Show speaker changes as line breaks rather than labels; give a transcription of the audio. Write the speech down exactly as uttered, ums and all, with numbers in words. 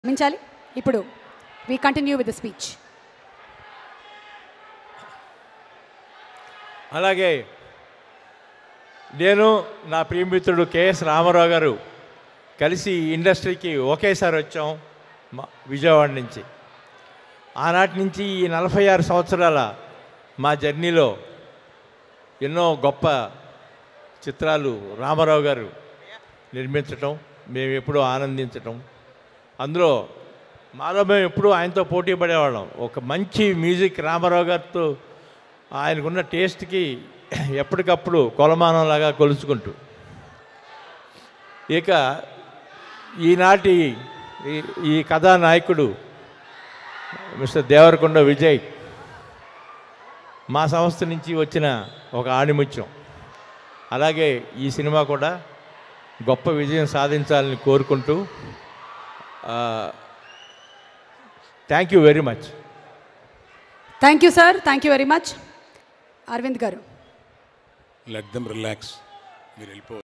గమనించాలి. ఇప్పుడు we continue with the speech.
అలాగే నేను నా ప్రియమిత్రుడు కెఎస్ రామారావు గారు కలిసి ఇండస్ట్రీకి ఒకేసారి వచ్చాం విజయవాడ నుంచి. ఆనాటి నుంచి ఈ నలభై ఆరు సంవత్సరాల మా జర్నీలో ఎన్నో గొప్ప చిత్రాలు రామారావు గారు నిర్మించటం, మేము ఎప్పుడూ ఆనందించటం, అందులో మాలో మేము ఎప్పుడూ ఆయనతో పోటీ పడేవాళ్ళం. ఒక మంచి మ్యూజిక్ రామారావు గారితో ఆయనకున్న టేస్ట్కి ఎప్పటికప్పుడు కొలమానంలాగా కొలుచుకుంటూ, ఇక ఈనాటి ఈ కథానాయకుడు మిస్టర్ దేవరకొండ విజయ్ మా సంస్థ నుంచి వచ్చిన ఒక ఆణిముత్యం. అలాగే ఈ సినిమా కూడా గొప్ప విజయం సాధించాలని కోరుకుంటూ thank you very much.
Thank you sir, thank you very much. Arvind garu,
let them relax, మీరు వెళ్ళిపో.